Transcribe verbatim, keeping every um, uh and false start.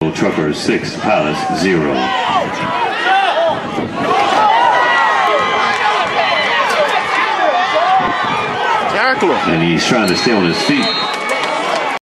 Truckers six, Palace zero. Tackle him. And he's trying to stay on his feet.